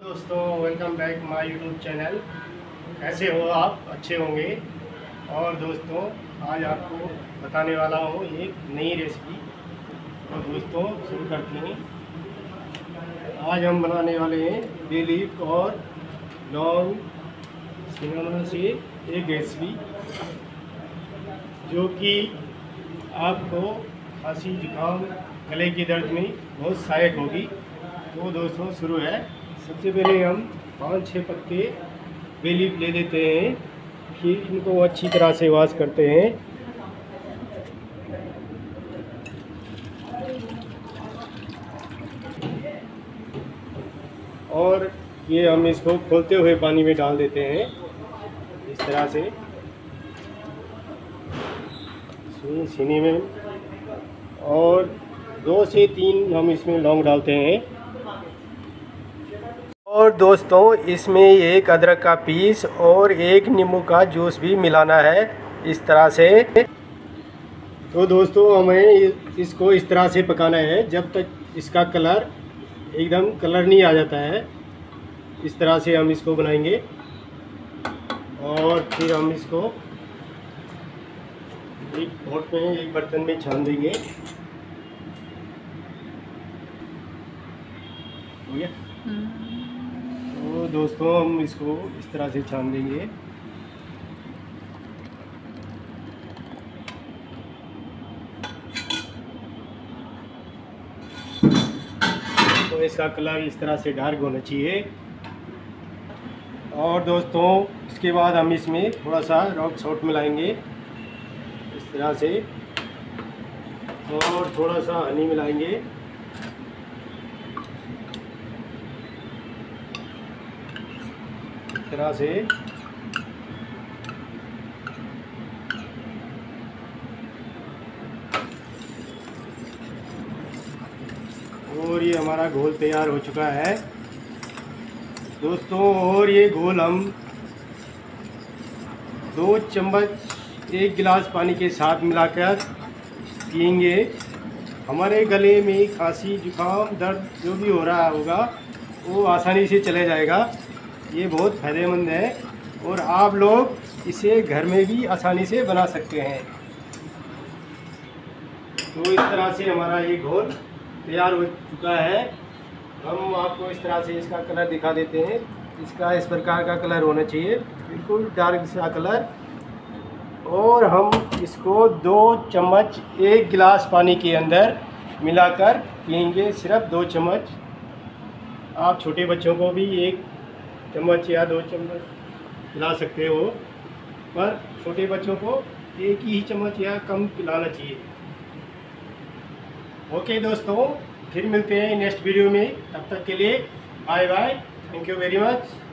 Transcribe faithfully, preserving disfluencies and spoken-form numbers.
दोस्तों, welcome back my YouTube channel. कैसे हो आप? अच्छे होंगे। और दोस्तों, आज आपको बताने वाला हूँ एक नई रेसिपी। तो दोस्तों, शुरू करते हैं। आज हम बनाने वाले हैं बे लीफ और लौंग सिनेमन से एक रेसिपी, जो कि आपको खांसी जुकाम गले के दर्द में बहुत सहायक होगी। तो दोस्तों, शुरू है। सबसे पहले हम पाँच छः पत्ते बे लीफ ले लेते हैं, फिर इनको अच्छी तरह से वॉश करते हैं। और ये हम इसको खोलते हुए पानी में डाल देते हैं, इस तरह से सीनी में। और दो से तीन हम इसमें लौंग डालते हैं। और दोस्तों, इसमें एक अदरक का पीस और एक नींबू का जूस भी मिलाना है, इस तरह से। तो दोस्तों, हमें इसको इस तरह से पकाना है जब तक इसका कलर एकदम कलर नहीं आ जाता है। इस तरह से हम इसको बनाएंगे और फिर हम इसको एक पॉट में, एक बर्तन में छान देंगे। हो गया? तो दोस्तों, हम इसको इस तरह से छान देंगे। तो इसका कलर इस तरह से डार्क होना चाहिए। और दोस्तों, इसके बाद हम इसमें थोड़ा सा रॉक सॉल्ट मिलाएंगे, इस तरह से। और थोड़ा सा हनी मिलाएंगे। इस तरह से। और ये हमारा घोल तैयार हो चुका है दोस्तों। और ये घोल हम दो चम्मच एक गिलास पानी के साथ मिलाकर पिएंगे। हमारे गले में खांसी जुकाम दर्द जो भी हो रहा होगा वो आसानी से चले जाएगा। ये बहुत फ़ायदेमंद है और आप लोग इसे घर में भी आसानी से बना सकते हैं। तो इस तरह से हमारा ये घोल तैयार हो चुका है। हम आपको इस तरह से इसका कलर दिखा देते हैं। इसका इस प्रकार का कलर होना चाहिए, बिल्कुल डार्क सा कलर। और हम इसको दो चम्मच एक गिलास पानी के अंदर मिलाकर पिएंगे, सिर्फ दो चम्मच। आप छोटे बच्चों को भी एक चम्मच या दो चम्मच पिला सकते हो, पर छोटे बच्चों को एक ही चम्मच या कम पिलाना चाहिए। ओके दोस्तों, फिर मिलते हैं नेक्स्ट वीडियो में। तब तक के लिए bye bye. Thank you very much.